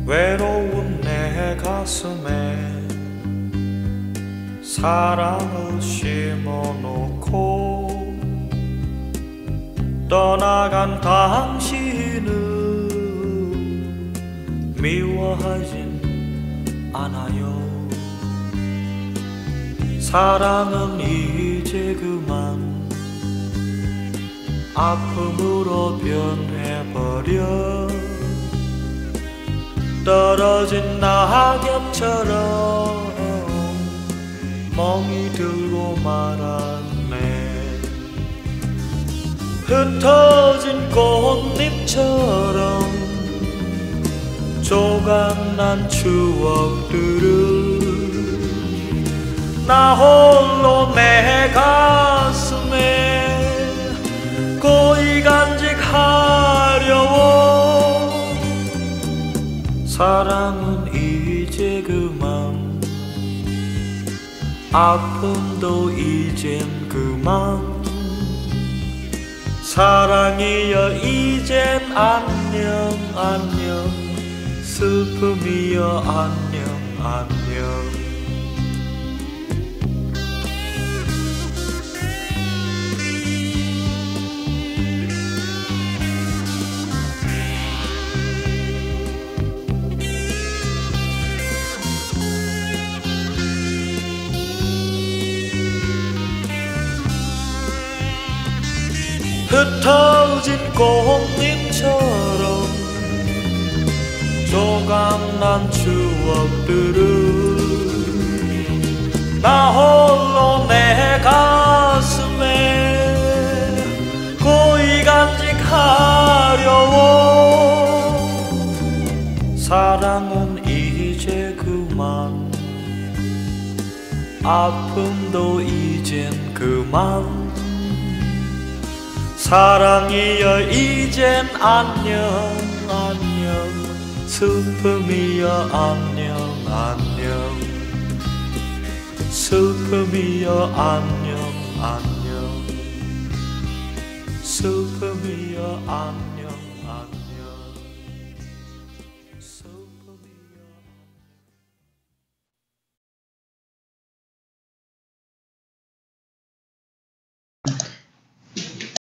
외로운 내 가슴에 사랑을 심어놓고 떠나간 당신은 미워하진 않아요. 사랑은 이제 그만 아픔으로 변해버려 떨어진 낙엽처럼 멍이 들고 말았네. 흩어진 꽃잎처럼 조각난 추억들을 나 홀로 내 가슴에 고이 간직하려고. 사랑은 이제 그만 아픔도 이젠 그만 사랑이여 이젠 안녕 안녕 슬픔이여 안녕 안녕. 흩어진 꽃잎처럼 조각난 추억들을 나 홀로 내 가슴에 고이 간직하려고. 사랑은 이제 그만 아픔도 이젠 그만 사랑이여 이젠 안녕 안녕 슬픔이여 안녕 안녕 슬픔이여 안녕 안녕 슬픔이여 안녕.